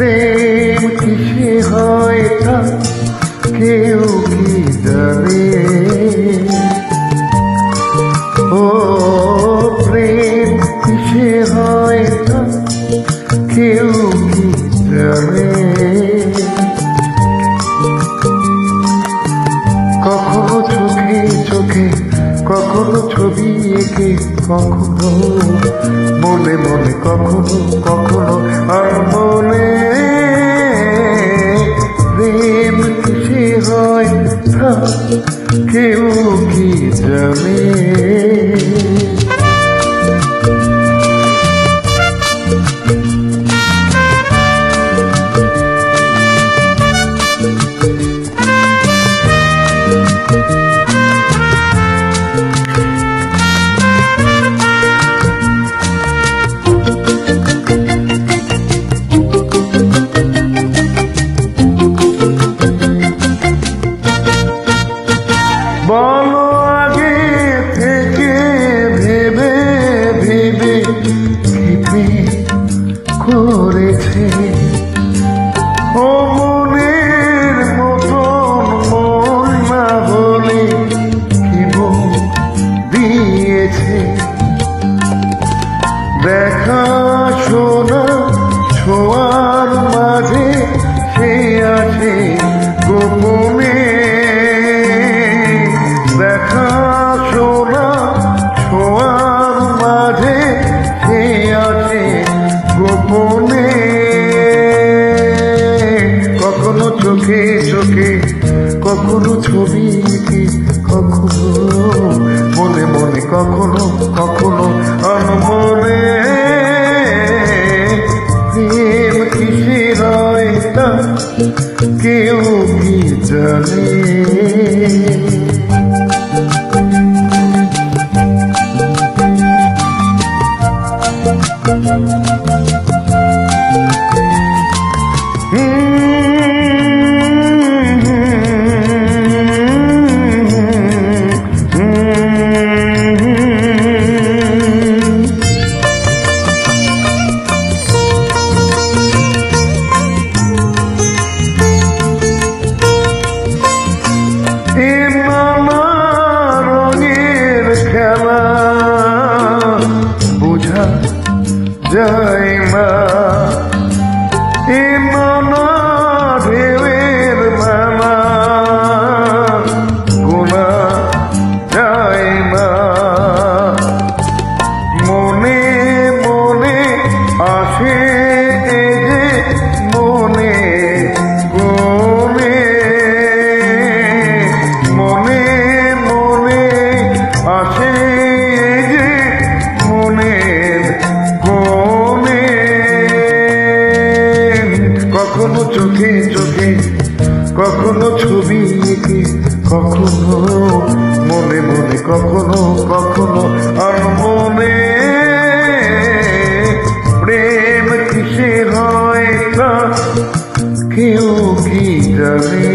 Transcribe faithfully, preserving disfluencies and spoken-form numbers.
প্রেম কিসে হয় তা কেউ কি জানে? ও প্রেম কিসে হয় তা কেউ কি জানে? কখনো চোখে চোখে, কখনো ছবি এঁকে, কখনো মনে মনে, কখনো কখনো আর মনে। প্রেম কিসে হয় তা কেউ কি জানে? বলো আগে থেকে ভেবে ভেবে কি প্রেম করেছে? ও মনের মতন মন না হলে কি মন দিয়েছে? দেখা শোনা ছোঁয়ার মাঝে সে আছে গোপনে। দেখা শোনা ছোঁয়ার মাঝে সে আছে গোপনে। কখনো চোখে চোখে, কখনো ছবি এঁকে, কখনো মনে মনে, কখনো কখনো অনমনে। প্রেম কিসে হয় তা কেউ কি জানে? বোঝা যায় না এ নানা ঢেউয়ের মালা, গোনা যায় না। মনে মনে আসে এ যে মনে কোণে। মনে মনে আসে যে মনের কোণে। কখনো চোখে চোখে, কখনো ছবি এঁকে, কখনো মনে মনে, কখনো কখনো আর মনে। প্রেম কিসের হয় তা কেউ কি জানে?